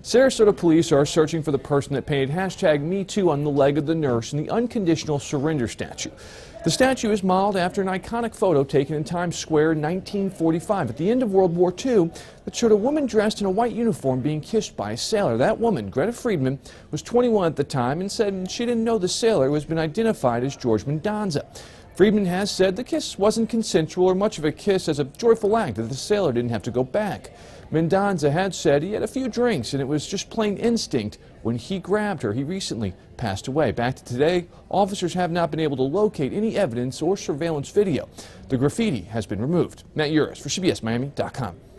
Sarasota police are searching for the person that painted #MeToo on the leg of the nurse in the Unconditional Surrender statue. The statue is modeled after an iconic photo taken in Times Square in 1945 at the end of World War II that showed a woman dressed in a white uniform being kissed by a sailor. That woman, Greta Friedman, was 21 at the time and said she didn't know the sailor who has been identified as George Mendoza. Friedman has said the kiss wasn't consensual or much of a kiss as a joyful act that the sailor didn't have to go back. Mendoza had said he had a few drinks and it was just plain instinct when he grabbed her. He recently passed away. Back to today, officers have not been able to locate any evidence or surveillance video. The graffiti has been removed. Yurus for CBSMiami.com.